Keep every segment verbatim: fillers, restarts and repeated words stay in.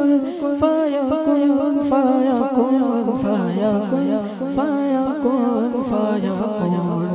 फयकुन फयकुन फयकुन फयकुन फयकुन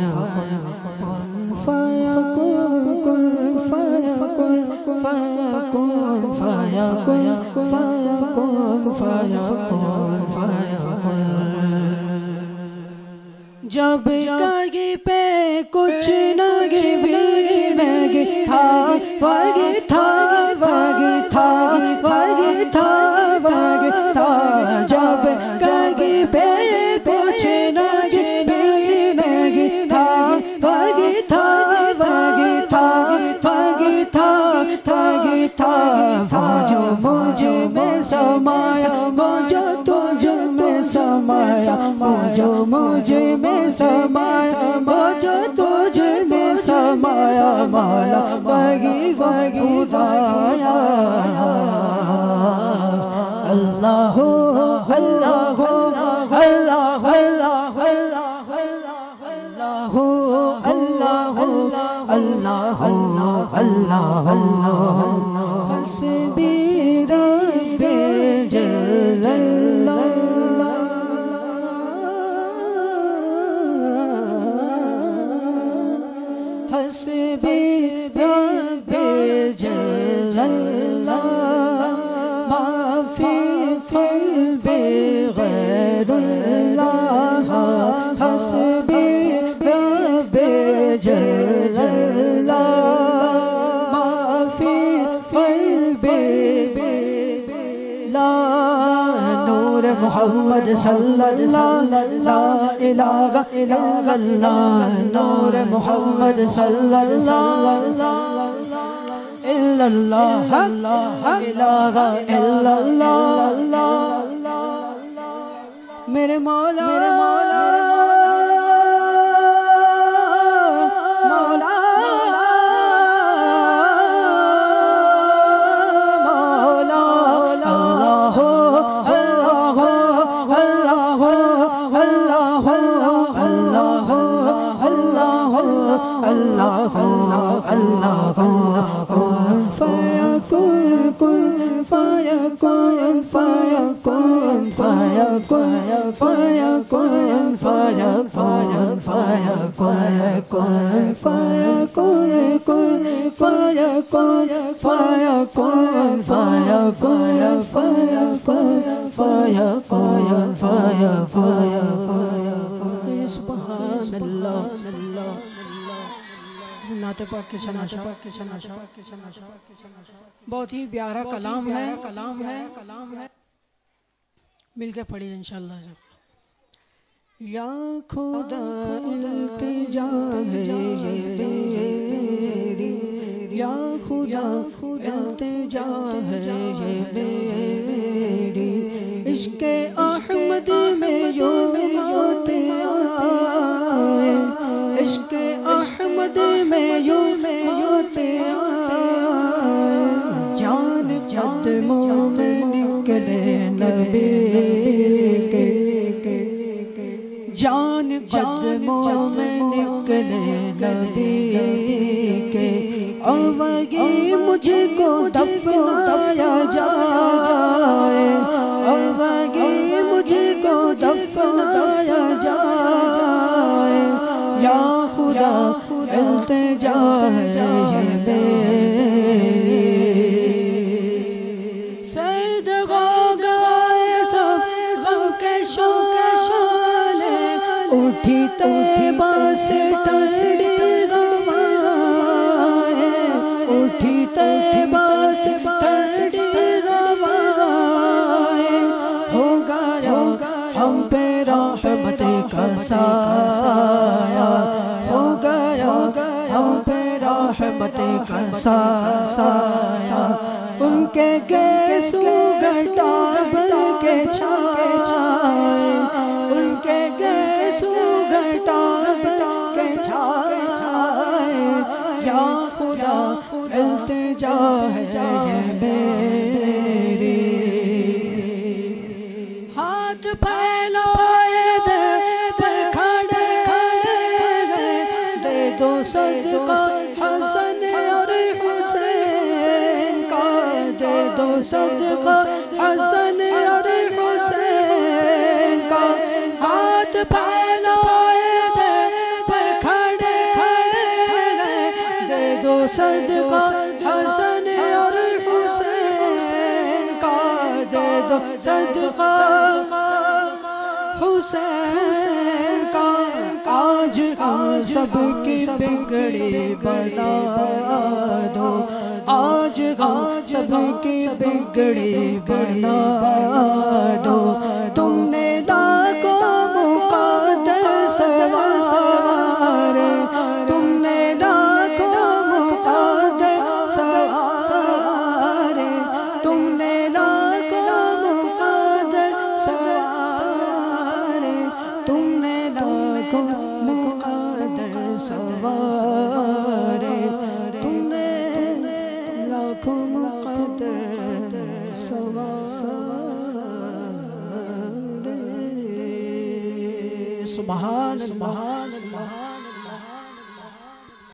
फयकुन फयकुन फयकुन फयकुन फयकुन फयकुन फयकुन। जब कहीं पे कुछ नगे भी नगे था वगे था वगे था वगे था वगे था। जब कहीं पे कुछ नगे भी नगे था वगे था वगे था वगे था वगे था। वो जो मुझ में समाया वो जो तुझ में समाया वो जो मुझ में समाया वो जो तुझ में समाया माया वगी वगी उदाया। अल्लाह अल्लाह अल्लाह अल्लाह अल्लाह अल्लाह अल्लाह अल्लाह अल्लाह हस्बी रब्बी जल्लल्लाह हस्बी रब्बी जल्लल्लाह मा फी क़ल्बी गैरुल्लाह। हस्बी रब्बी जल्लल्लाह मा फी क़ल्बी ला नूर मोहम्मद सल्लल्लाहु ला इलाहा इल्लल्लाह नूर मोहम्मद सल्लल्लाहु इल्लल्लाह इलाहा इल्लल्लाह। मेरे मौला मौला मौला अल्लाह अल्लाह अल्लाह अल्लाह अल्लाह अल्लाह अल्लाह अल्लाह कुन फयकुन कुन फयकुन फयकुन फयकुन फयकुन फयकुन फयकुन फयकुन कुन फयकुन फयकुन फयकुन फयकुन फयकुन फयकुन। सुभान अल्लाह नाते पाक की शनाशा बहुत ही प्यारा कलाम है कलाम है कलाम है मिलके पढ़िए इंशाल्लाह। जब या खुदा इल्तिजा है ये मेरी या खुदा इल्तिजा है ये मेरी इश्क़े अहमद में यो मौत आए इश्क़े अहमद में यो मौत आए। जान कदमों में निकले नबी के जान कदमों में निकले नबी के और वही मुझको दफनाया जाए और वही मुझको दफनाया जाए। या खुदा इल्तिजा है ये मेरी सैद हो गए सब गम के शोले उठी तैबा से ठंडी हवाएं उठी तैबा से ठंडी हवाएं। हो गया हम पे रहमत का साया हो गया हम पे रहमत का साया। उनके गेसू घटाब के छाए उनके गेसू घटाब के छाए। या खुदा इल्तिजा है ये मेरी हाथ फैलाए दे पर खड़े दे दो सदका हसन और हुसैन का दे दो सदका हसन और हुसैन का, हाथ फैलाए दे पर खड़े हैं, दे दो सदका हसन और हुसैन का, दे दो सदका हुसैन का। आज हम सबकी बिगड़ी बना दो, आज हम सबकी बिगड़ी बना दो। तुमने लाखों मुक़द्दर सवार, तुमने लाखों मुक़द्दर सवार, तुमने लाखों मुक़द्दर सवार, तुमने लाखों मुक़द्दर सवार, तुमने लाखों मुक़द्दर सवार। सुभान अल्लाह।